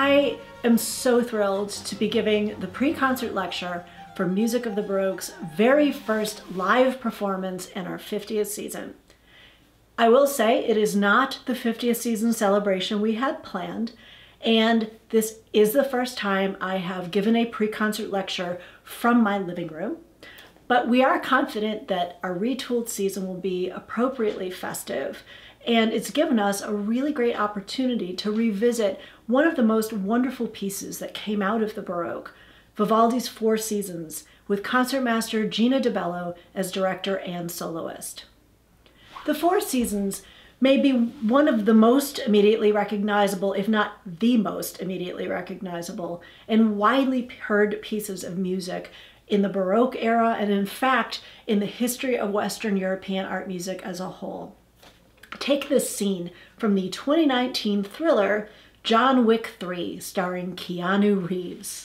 I am so thrilled to be giving the pre-concert lecture for Music of the Baroque's very first live performance in our 50th season. I will say it is not the 50th season celebration we had planned, and this is the first time I have given a pre-concert lecture from my living room. But we are confident that our retooled season will be appropriately festive, and it's given us a really great opportunity to revisit one of the most wonderful pieces that came out of the Baroque, Vivaldi's Four Seasons, with concertmaster Gina DiBello as director and soloist. The Four Seasons may be one of the most immediately recognizable, if not the most immediately recognizable, and widely heard pieces of music in the Baroque era, and in fact, in the history of Western European art music as a whole. Take this scene from the 2019 thriller John Wick 3, starring Keanu Reeves.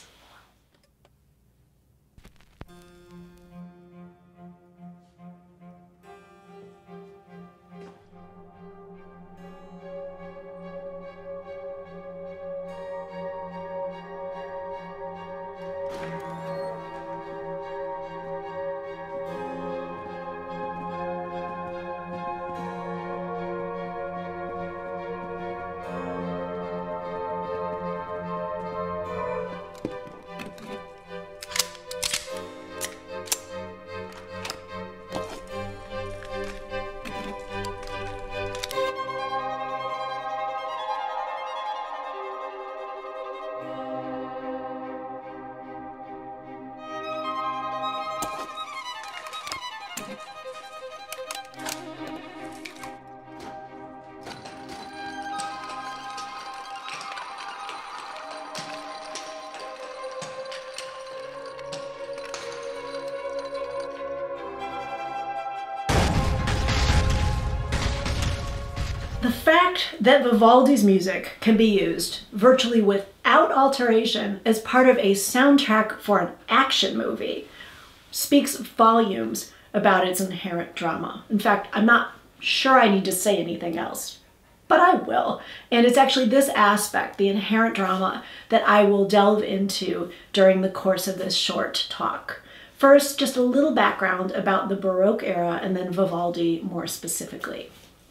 The fact that Vivaldi's music can be used virtually without alteration as part of a soundtrack for an action movie speaks volumes about its inherent drama. In fact, I'm not sure I need to say anything else, but I will. And it's actually this aspect, the inherent drama, that I will delve into during the course of this short talk. First, just a little background about the Baroque era and then Vivaldi more specifically.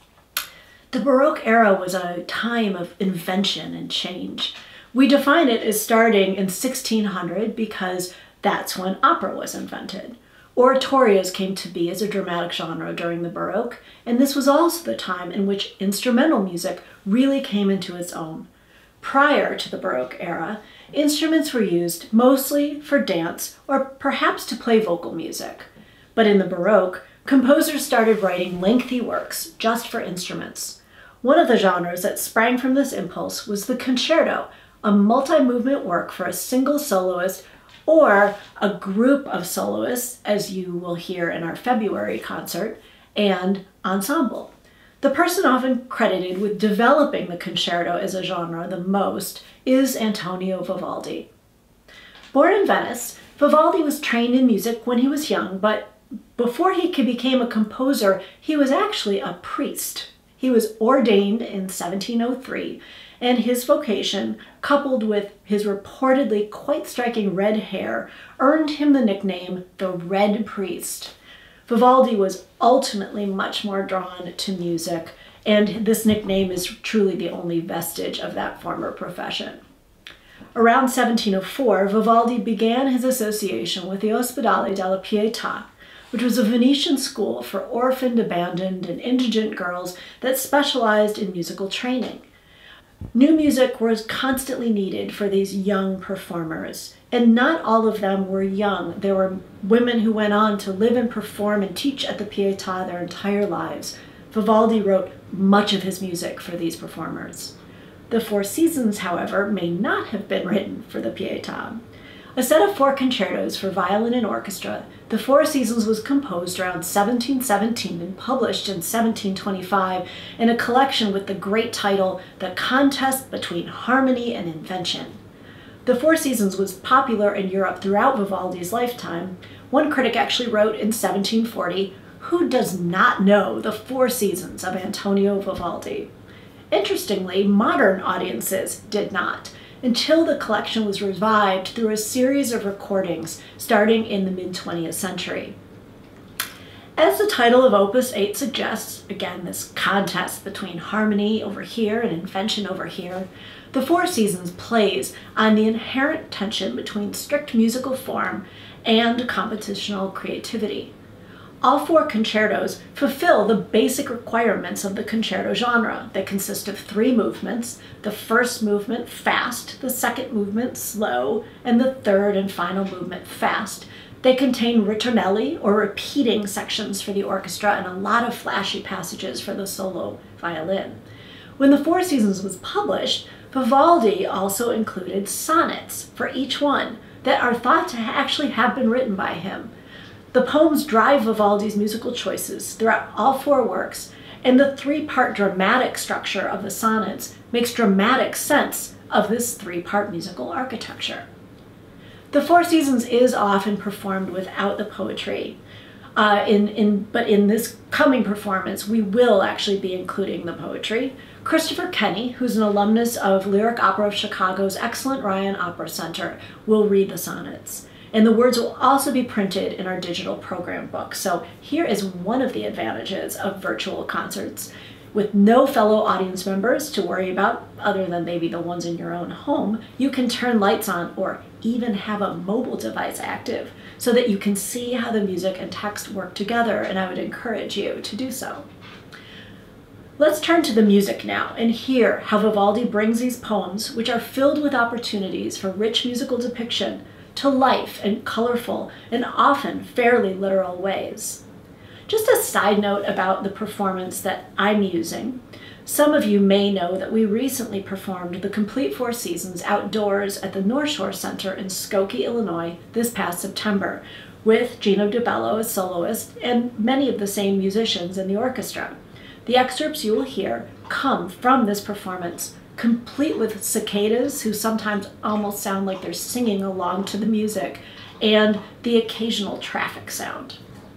The Baroque era was a time of invention and change. We define it as starting in 1600 because that's when opera was invented. Oratorios came to be as a dramatic genre during the Baroque, and this was also the time in which instrumental music really came into its own. Prior to the Baroque era, instruments were used mostly for dance or perhaps to play vocal music. But in the Baroque, composers started writing lengthy works just for instruments. One of the genres that sprang from this impulse was the concerto, a multi-movement work for a single soloist or a group of soloists, as you will hear in our February concert, and ensemble. The person often credited with developing the concerto as a genre the most is Antonio Vivaldi. Born in Venice, Vivaldi was trained in music when he was young, but before he became a composer, he was actually a priest. He was ordained in 1703, and his vocation, coupled with his reportedly quite striking red hair, earned him the nickname the Red Priest. Vivaldi was ultimately much more drawn to music, and this nickname is truly the only vestige of that former profession. Around 1704, Vivaldi began his association with the Ospedale della Pietà, which was a Venetian school for orphaned, abandoned, and indigent girls that specialized in musical training. New music was constantly needed for these young performers, and not all of them were young. There were women who went on to live and perform and teach at the Pietà their entire lives. Vivaldi wrote much of his music for these performers. The Four Seasons, however, may not have been written for the Pietà. A set of 4 concertos for violin and orchestra, The Four Seasons was composed around 1717 and published in 1725 in a collection with the great title, The Contest Between Harmony and Invention. The Four Seasons was popular in Europe throughout Vivaldi's lifetime. One critic actually wrote in 1740, "Who does not know the Four Seasons of Antonio Vivaldi?" Interestingly, modern audiences did not. until the collection was revived through a series of recordings starting in the mid-20th century. As the title of Opus 8 suggests, again, this contest between harmony over here and invention over here, the Four Seasons plays on the inherent tension between strict musical form and competitional creativity. All four concertos fulfill the basic requirements of the concerto genre that consist of 3 movements, the first movement fast, the second movement slow, and the third and final movement fast. They contain ritornelli, or repeating sections for the orchestra, and a lot of flashy passages for the solo violin. When the Four Seasons was published, Vivaldi also included sonnets for each one that are thought to actually have been written by him. The poems drive Vivaldi's musical choices throughout all 4 works, and the 3-part dramatic structure of the sonnets makes dramatic sense of this 3-part musical architecture. The Four Seasons is often performed without the poetry, but in this coming performance, we will actually be including the poetry. Christopher Kenny, who's an alumnus of Lyric Opera of Chicago's excellent Ryan Opera Center, will read the sonnets. And the words will also be printed in our digital program book. So here is one of the advantages of virtual concerts. With no fellow audience members to worry about, other than maybe the ones in your own home, you can turn lights on or even have a mobile device active so that you can see how the music and text work together, and I would encourage you to do so. Let's turn to the music now and hear how Vivaldi brings these poems, which are filled with opportunities for rich musical depiction, to life in colorful and often fairly literal ways. Just a side note about the performance that I'm using. Some of you may know that we recently performed the complete Four Seasons outdoors at the North Shore Center in Skokie, Illinois this past September with Gina DiBello as soloist and many of the same musicians in the orchestra. The excerpts you will hear come from this performance, complete with cicadas who sometimes almost sound like they're singing along to the music, and the occasional traffic sound.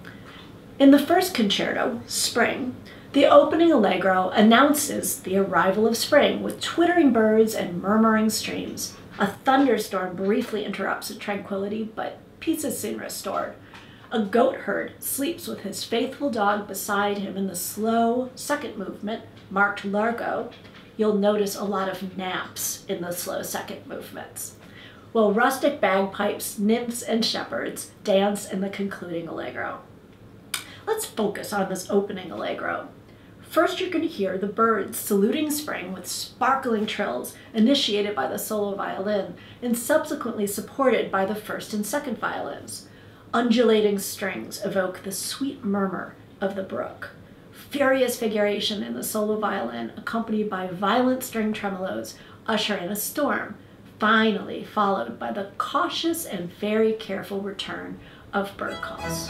In the first concerto, Spring, the opening allegro announces the arrival of spring with twittering birds and murmuring streams. A thunderstorm briefly interrupts the tranquility, but peace is soon restored. A goat herd sleeps with his faithful dog beside him in the slow second movement, marked largo. You'll notice a lot of naps in the slow second movements, while rustic bagpipes, nymphs, and shepherds dance in the concluding allegro. Let's focus on this opening allegro. First, you're going to hear the birds saluting spring with sparkling trills initiated by the solo violin and subsequently supported by the first and second violins. Undulating strings evoke the sweet murmur of the brook. Furious figuration in the solo violin, accompanied by violent string tremolos, usher in a storm, finally followed by the cautious and very careful return of bird calls.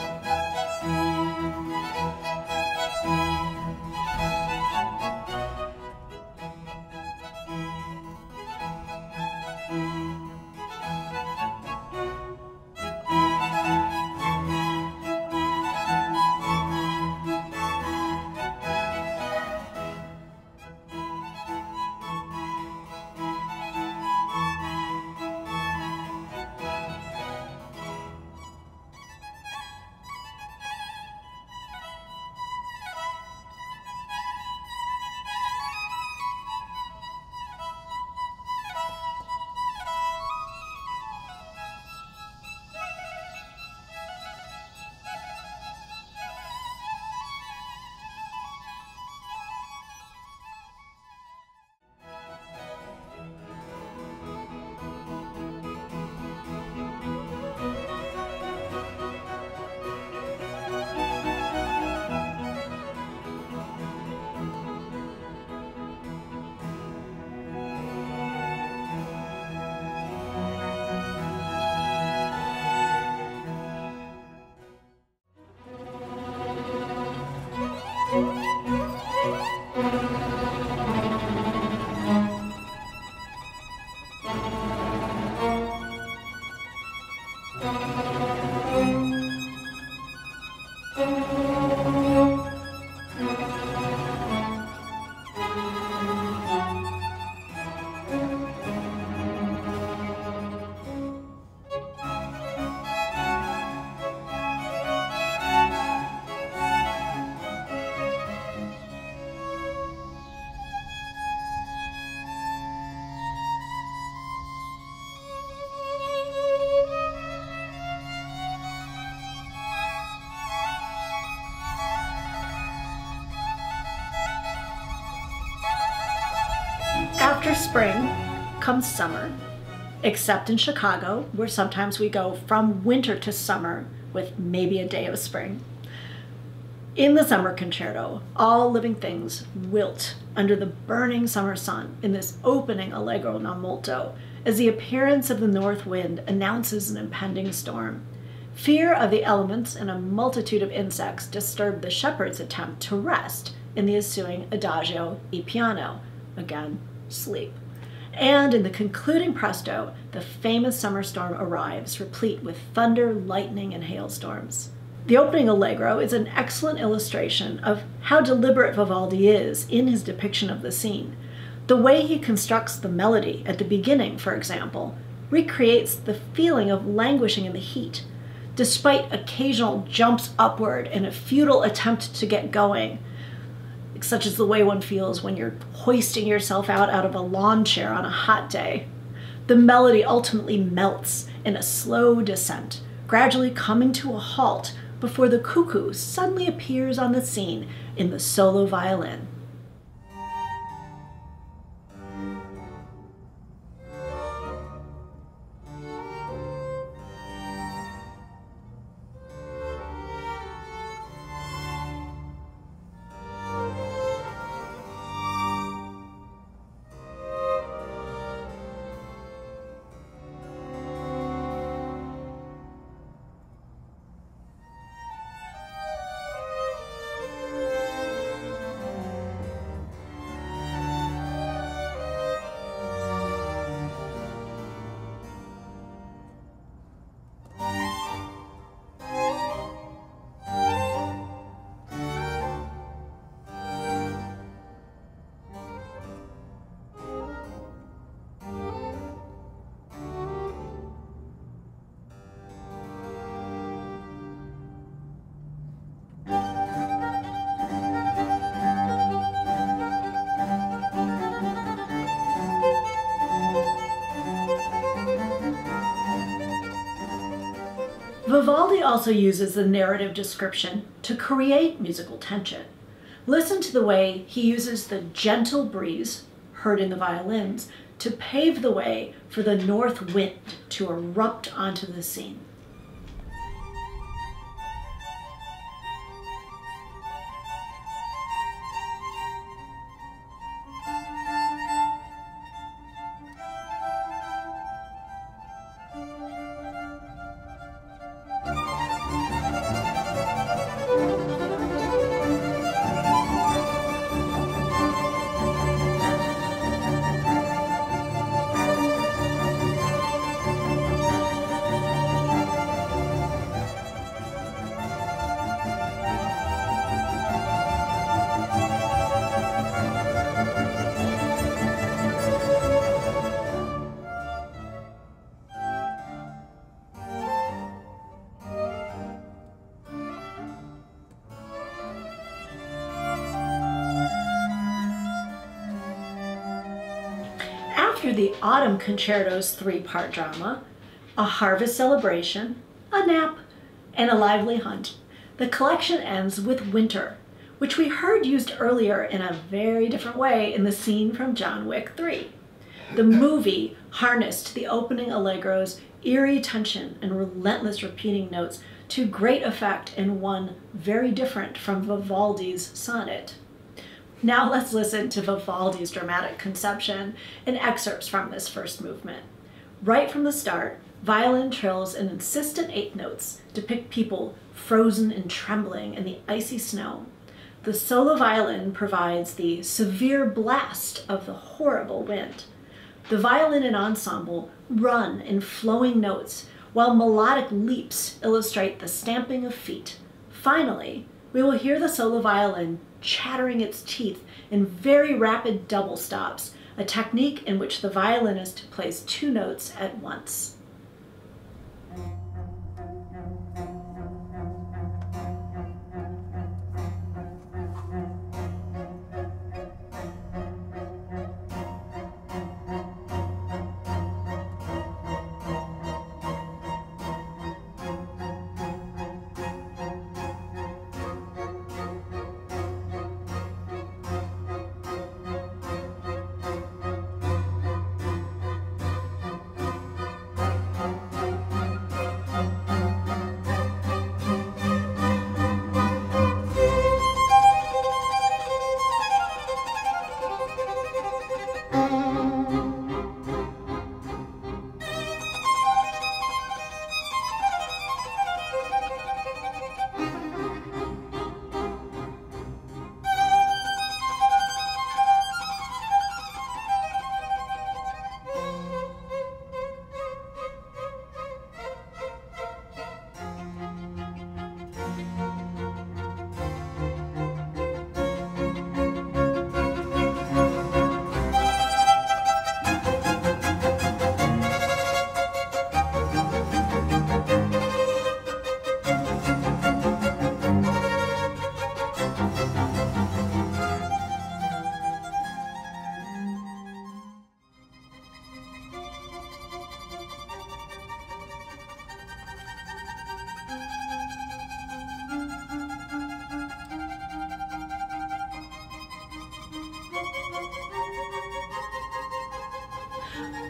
After spring comes summer, except in Chicago, where sometimes we go from winter to summer with maybe a day of spring. In the summer concerto, all living things wilt under the burning summer sun in this opening allegro non molto as the appearance of the north wind announces an impending storm. Fear of the elements and a multitude of insects disturb the shepherd's attempt to rest in the ensuing adagio e piano, again, sleep. And in the concluding presto, the famous summer storm arrives, replete with thunder, lightning, and hailstorms. The opening allegro is an excellent illustration of how deliberate Vivaldi is in his depiction of the scene. The way he constructs the melody at the beginning, for example, recreates the feeling of languishing in the heat, despite occasional jumps upward in a futile attempt to get going, such as the way one feels when you're hoisting yourself out of a lawn chair on a hot day. The melody ultimately melts in a slow descent, gradually coming to a halt before the cuckoo suddenly appears on the scene in the solo violin. Vivaldi also uses the narrative description to create musical tension. Listen to the way he uses the gentle breeze, heard in the violins, to pave the way for the north wind to erupt onto the scene. After the Autumn Concerto's three-part drama, a harvest celebration, a nap, and a lively hunt, the collection ends with Winter, which we heard used earlier in a very different way in the scene from John Wick 3. The movie harnessed the opening allegro's eerie tension and relentless repeating notes to great effect in one very different from Vivaldi's sonnet. Now let's listen to Vivaldi's dramatic conception and excerpts from this first movement. Right from the start, violin trills in insistent eighth notes depict people frozen and trembling in the icy snow. The solo violin provides the severe blast of the horrible wind. The violin and ensemble run in flowing notes, while melodic leaps illustrate the stamping of feet. Finally, we will hear the solo violin chattering its teeth in very rapid double stops, a technique in which the violinist plays two notes at once.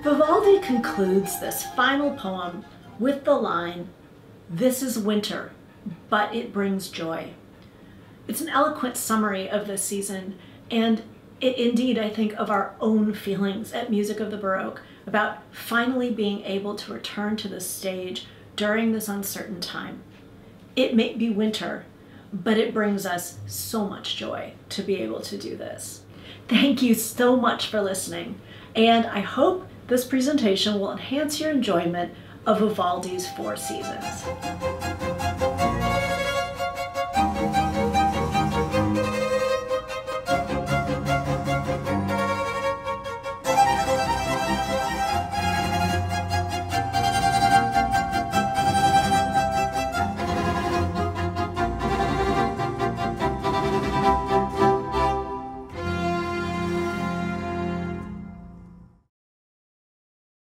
Vivaldi concludes this final poem with the line, "This is winter, but it brings joy." It's an eloquent summary of this season, and it indeed, I think, of our own feelings at Music of the Baroque about finally being able to return to the stage during this uncertain time. It may be winter, but it brings us so much joy to be able to do this. Thank you so much for listening, and I hope this presentation will enhance your enjoyment of Vivaldi's Four Seasons.